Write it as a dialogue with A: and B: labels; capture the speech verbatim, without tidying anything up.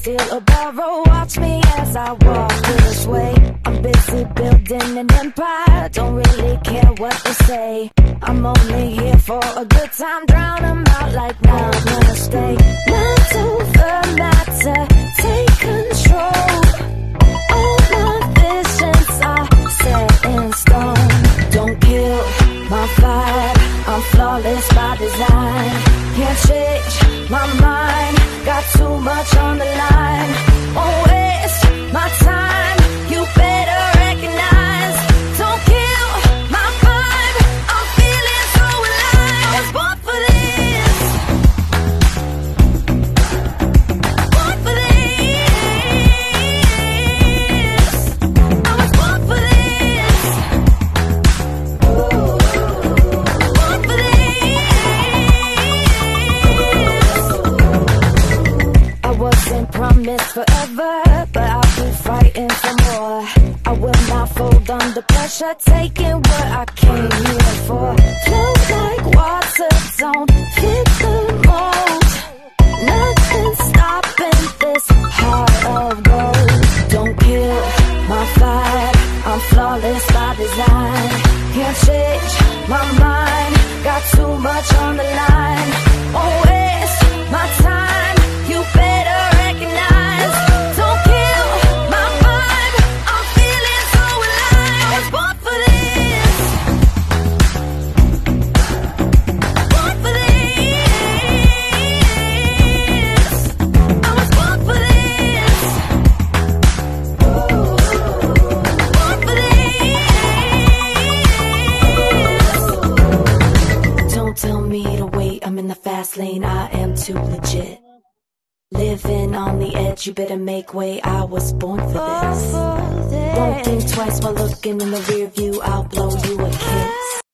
A: steal or borrow. Watch me as I walk this way. I'm busy building an empire, don't really care what they say. I'm only here for a good time, drown 'em out like now I'm gonna stay. Mind over matter, take control. All my visions are set in stone. Don't kill my vibe, I'm flawless by design. Can't change my mind, got too much on the line. Won't waste my time, you better recognize. Don't kill my vibe, I'm feeling so alive. I was born for this, born for this. I was born for this, born for this. I wasn't promised forever, but I'll be fighting for more. I will not fold under pressure, taking what I came here for. Flow like water, don't fit the mold. Nothing stopping this heart of gold. Don't kill my vibe, I'm flawless by design. Can't change my mind, got too much on the line. Won't waste my time, you better recognize. Don't kill my vibe, I'm feeling so alive. I was born for this, born for this. I was born for this, born for this. Don't tell me to wait, I'm in the fast lane, I am too legit. Living on the edge, you better make way, I was born for this. Won't think twice while looking in the rear view, I'll blow you a kiss.